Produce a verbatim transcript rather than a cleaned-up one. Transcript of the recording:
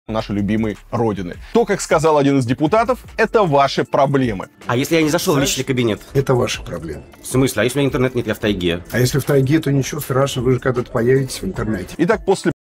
нашей любимой родины. То, как сказал один из депутатов, это ваши проблемы. А если я не зашел в личный кабинет? Это ваши проблемы. В смысле? А если у меня интернет нет, я в тайге? А если в тайге, то ничего страшного, вы же когда-то появитесь в интернете. Итак, после